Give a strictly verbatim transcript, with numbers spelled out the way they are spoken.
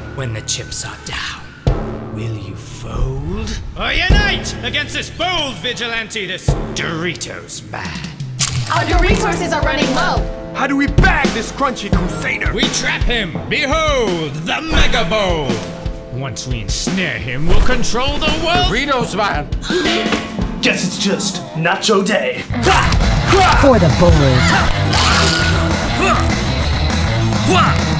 when the chips are down, will you fold? Or unite against this bold vigilante, this Doritos man? Our resources are running low. How do we bag this crunchy crusader? We trap him! Behold, the Mega Bowl! Once we ensnare him, we'll control the world! Doritos man! Guess it's just Nacho Day. For the bold.